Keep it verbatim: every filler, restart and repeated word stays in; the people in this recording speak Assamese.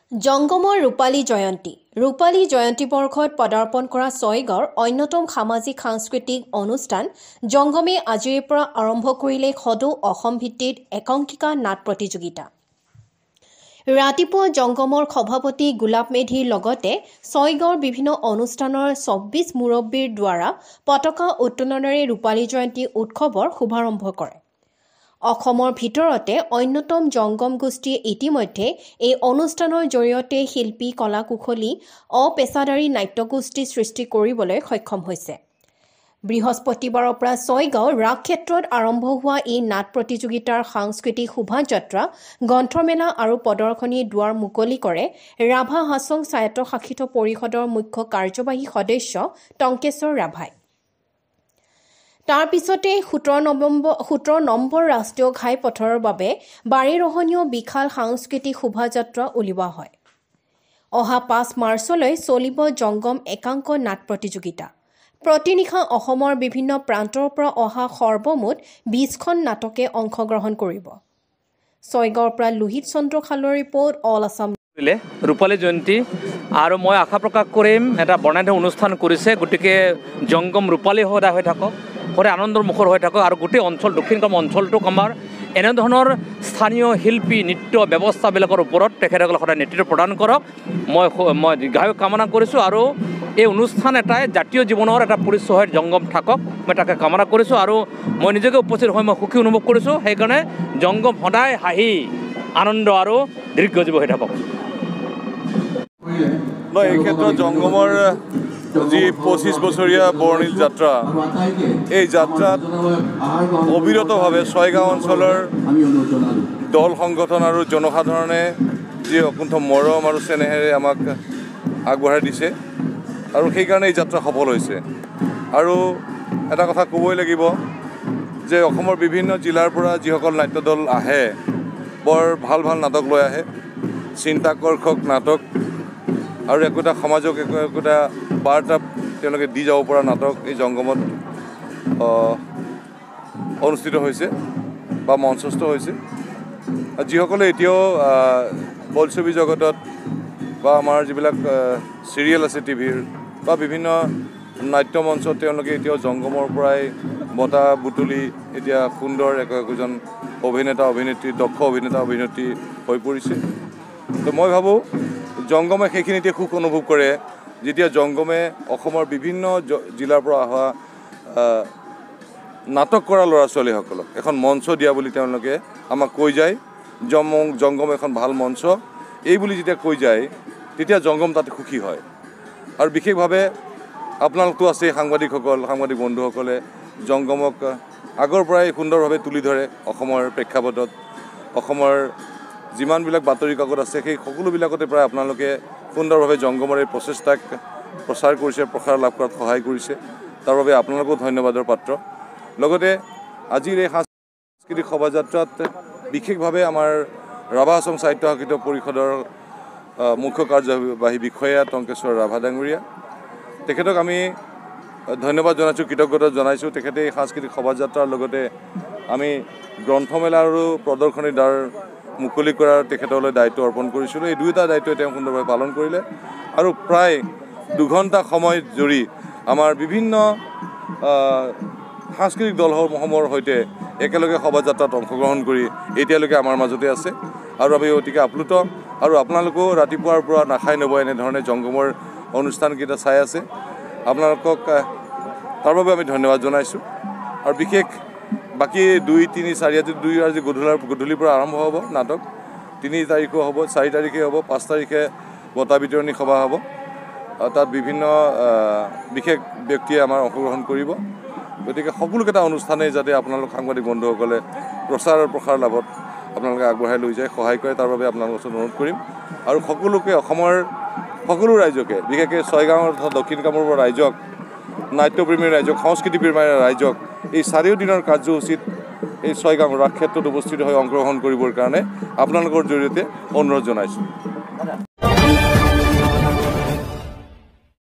জংগমৰ ৰূপালী জয়ন্তী ৰূপালী জয়ন্তী বৰ্ষত পদাৰ্পণ কৰা ছয়গাঁৱৰ অন্যতম সামাজিক সাংস্কৃতিক অনুষ্ঠান জংগমে আজিৰ পৰা আৰম্ভ কৰিলে সদৌ অসম ভিত্তিত একাংকিকা নাট প্ৰতিযোগিতা। ৰাতিপুৱা জংগমৰ সভাপতি গোলাপ মেধিৰ লগতে ছয়গাঁৱৰ বিভিন্ন অনুষ্ঠানৰ চৌব্বিছ মুৰব্বীৰ দ্বাৰা পতাকা উত্তোলনেৰে ৰূপালী জয়ন্তী উৎসৱৰ শুভাৰম্ভ কৰে। অসমৰ ভিতৰতে অন্যতম জংগম গোষ্ঠীয়ে ইতিমধ্যে এই অনুষ্ঠানৰ জৰিয়তে শিল্পী কলা কুশলী অপেচাদাৰী নাট্যগোষ্ঠী সৃষ্টি কৰিবলৈ সক্ষম হৈছে। বৃহস্পতিবাৰৰ পৰা ছয়গাঁও ৰাস ক্ষেত্ৰত আৰম্ভ হোৱা এই নাট প্ৰতিযোগিতাৰ সাংস্কৃতিক শোভাযাত্ৰা গ্ৰন্থমেলা আৰু প্ৰদৰ্শনীৰ দুৱাৰ মুকলি কৰে ৰাভা হাছং স্বায়ত্তশাসিত পৰিষদৰ মুখ্য কাৰ্যবাহী সদস্য টংকেশ্বৰ ৰাভাই। তাৰ পিছতে সোতৰ নৱেম্বৰ সোতৰ নম্বৰ ৰাষ্ট্ৰীয় ঘাইপথৰ বাবে বাৰেৰহণীয় বিশাল সাংস্কৃতিক শোভাযাত্ৰা উলিওৱা হয়। অহা পাঁচ মাৰ্চলৈ চলিব জংগম একাংক নাট প্ৰতিযোগিতা। প্ৰতিনিশা অসমৰ বিভিন্ন প্ৰান্তৰ পৰা অহা সৰ্বমুঠ বিছখন নাটকে অংশগ্ৰহণ কৰিব। ছয়গাঁৱৰ পৰা লোহিত চন্দ্ৰ খালৰ ৰিপৰ্ট, অল আছাম। ৰূপালী জয়ন্তী আৰু মই আশা প্ৰকাশ কৰিম এটা বৰ্ণাঢ্য অনুষ্ঠান কৰিছে, গতিকে জংগম ৰূপালী সদায় হৈ থাকক, সদায় আনন্দৰ মুখৰ হৈ থাকক আৰু গোটেই অঞ্চল দক্ষিণগাম অঞ্চলটোক আমাৰ এনেধৰণৰ স্থানীয় শিল্পী নৃত্য ব্যৱস্থাবিলাকৰ ওপৰত তেখেতসকলে সদায় নেতৃত্ব প্ৰদান কৰক, মই মই দীৰ্ঘায়ু কামনা কৰিছোঁ। আৰু এই অনুষ্ঠান এটাই জাতীয় জীৱনৰ এটা পৰিচয় জংগম থাকক, মই তাকে কামনা কৰিছোঁ। আৰু মই নিজকে উপস্থিত হৈ মই সুখী অনুভৱ কৰিছোঁ। সেইকাৰণে জংগম সদায় হাঁহি আনন্দ আৰু দীৰ্ঘজীৱী হৈ থাকক। মই এই ক্ষেত্ৰত জংগমৰ যি পঁচিছ বছৰীয়া বৰ্ণিল যাত্ৰা, এই যাত্ৰাত অবিৰতভাৱে ছয়গাঁও অঞ্চলৰ দল সংগঠন আৰু জনসাধাৰণে যি অকুণ্ঠ মৰম আৰু চেনেহেৰে আমাক আগবঢ়াই দিছে আৰু সেইকাৰণে এই যাত্ৰা সফল হৈছে। আৰু এটা কথা ক'বই লাগিব যে অসমৰ বিভিন্ন জিলাৰ পৰা যিসকল নাট্য দল আহে, বৰ ভাল ভাল নাটক লৈ আহে, চিন্তাকৰ্ষক নাটক আৰু একোটা সমাজক একো একোটা বাৰ্তা তেওঁলোকে দি যাব পৰা নাটক এই জংগমত অনুষ্ঠিত হৈছে বা মঞ্চস্থ হৈছে। যিসকলে এতিয়াও বোলছবি জগতত বা আমাৰ যিবিলাক চিৰিয়েল আছে টিভিৰ বা বিভিন্ন নাট্য মঞ্চত তেওঁলোকে এতিয়াও জংগমৰ পৰাই বঁটা বুটলি এতিয়া সুন্দৰ এক একোজন অভিনেতা অভিনেত্ৰী দক্ষ অভিনেতা অভিনেত্ৰী হৈ পৰিছে। তো মই ভাবোঁ জংগমে সেইখিনিতে সুখ অনুভৱ কৰে যেতিয়া জংগমে অসমৰ বিভিন্ন জিলাৰ পৰা অহা নাটক কৰা ল'ৰা ছোৱালীসকলক এখন মঞ্চ দিয়া বুলি তেওঁলোকে আমাক কৈ যায়। জম জংগম এখন ভাল মঞ্চ এই বুলি যেতিয়া কৈ যায় তেতিয়া জংগম তাতে সুখী হয়। আৰু বিশেষভাৱে আপোনালোকতো আছে সাংবাদিকসকল, সাংবাদিক বন্ধুসকলে জংগমক আগৰ পৰাই সুন্দৰভাৱে তুলি ধৰে। অসমৰ প্ৰেক্ষাপটত অসমৰ যিমানবিলাক বাতৰি কাকত আছে সেই সকলোবিলাকতে প্ৰায় আপোনালোকে সুন্দৰভাৱে জংগমৰ এই প্ৰচেষ্টাক প্ৰচাৰ কৰিছে, প্ৰসাৰ লাভ কৰাত সহায় কৰিছে। তাৰ বাবে আপোনালোকো ধন্যবাদৰ পাত্ৰ। লগতে আজিৰ এই সাংস্কৃতিক শোভাযাত্ৰাত বিশেষভাৱে আমাৰ ৰাভা হাছং স্বায়ত্তশাসিত পৰিষদৰ মুখ্য কাৰ্যবাহী বিষয়া টংকেশ্বৰ ৰাভা ডাঙৰীয়া, তেখেতক আমি ধন্যবাদ জনাইছোঁ, কৃতজ্ঞতা জনাইছোঁ। তেখেতে এই সাংস্কৃতিক শোভাযাত্ৰাৰ লগতে আমি গ্ৰন্থমেলা আৰু প্ৰদৰ্শনীৰ দ্বাৰ মুকলি কৰাৰ তেখেতলৈ দায়িত্ব অৰ্পণ কৰিছিলোঁ। এই দুয়োটা দায়িত্বই তেওঁ সুন্দৰভাৱে পালন কৰিলে আৰু প্ৰায় দুঘণ্টা সময় জুৰি আমাৰ বিভিন্ন সাংস্কৃতিক দলসমূহৰ সৈতে একেলগে শোভাযাত্ৰাত অংশগ্ৰহণ কৰি এতিয়ালৈকে আমাৰ মাজতে আছে আৰু আমি অতিকে আপ্লুত। আৰু আপোনালোকেও ৰাতিপুৱাৰ পৰা নাখাই নবই এনেধৰণে জংগমৰ অনুষ্ঠানকেইটা চাই আছে। আপোনালোকক তাৰ বাবে আমি ধন্যবাদ জনাইছোঁ। আৰু বিশেষ বাকী দুই তিনি চাৰি আজি দুই আজি গধূলাৰ গধূলিৰ পৰা আৰম্ভ হ'ব নাটক। তিনি তাৰিখো হ'ব, চাৰি তাৰিখে হ'ব, পাঁচ তাৰিখে বঁটা বিতৰণী সভা হ'ব। তাত বিভিন্ন বিশেষ ব্যক্তিয়ে আমাৰ অংশগ্ৰহণ কৰিব। গতিকে সকলোকেইটা অনুষ্ঠানেই যাতে আপোনালোক সাংবাদিক বন্ধুসকলে প্ৰচাৰ আৰু প্ৰসাৰ লাভত আপোনালোকে আগবঢ়াই লৈ যায়, সহায় কৰে, তাৰ বাবে আপোনালোকৰ ওচৰত অনুৰোধ কৰিম। আৰু সকলোকে অসমৰ সকলো ৰাইজকে, বিশেষকৈ ছয়গাঁৱৰ তথা দক্ষিণ কামৰূপৰ ৰাইজক, নাট্যপ্ৰেমী ৰাইজক, সংস্কৃতিপ্ৰেমী ৰাইজক এই চাৰিওদিনৰ কাৰ্যসূচীত এই ছয়গাঁও ৰাস ক্ষেত্ৰত উপস্থিত হৈ অংশগ্ৰহণ কৰিবৰ কাৰণে আপোনালোকৰ জৰিয়তে অনুৰোধ জনাইছোঁ।